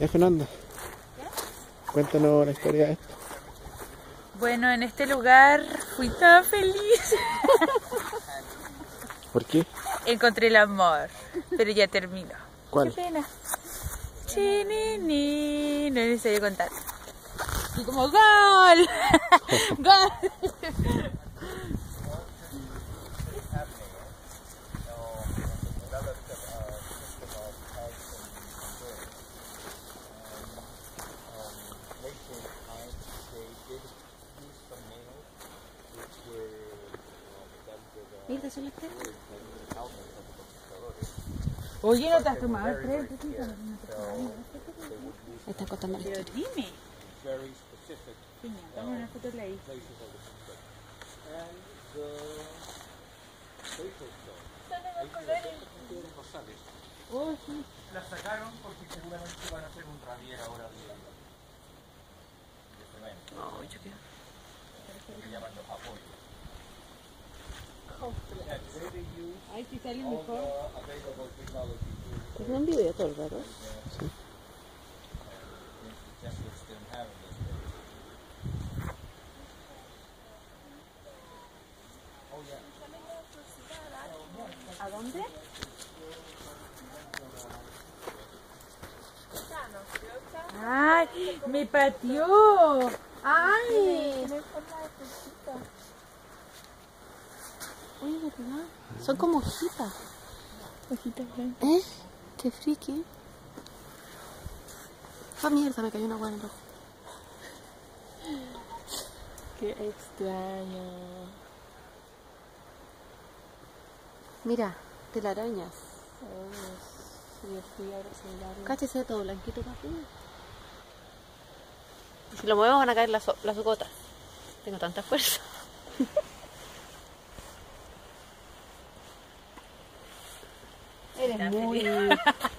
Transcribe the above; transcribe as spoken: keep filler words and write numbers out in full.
Ya, Fernanda, ¿Ya? cuéntanos la historia de esto. Bueno, en este lugar fui tan feliz. ¿Por qué? Encontré el amor, pero ya terminó. ¿Cuál? Qué pena. Chinini, no es necesario contar. Y como ¡gol! ¡Gol! Mira, son las tres. Oye, ¿no te has tomado el tren? Me está contando la Pero historia. dime. Piña, dame una foto de la isla. Oh, sí. La sacaron porque seguramente van a hacer un ramier ahora de, de cemento. No, yo quiero. Que llaman los apoyos. Ay, si sale mejor. Es un video todo el rato. ¿A dónde? ¡Ay! ¡Me pateó! ¡Ay! Oye, ¿verdad? Son como hojitas. Hojitas blancas. ¿Eh? Qué friki. Ah, mierda, me cayó una agua en el ojo. ¡Qué extraño! Mira, telarañas. Sí, ahora se larga. Cáchese todo blanquito para arriba. Si lo movemos van a caer las, las gotas. Tengo tanta fuerza. Eres muy,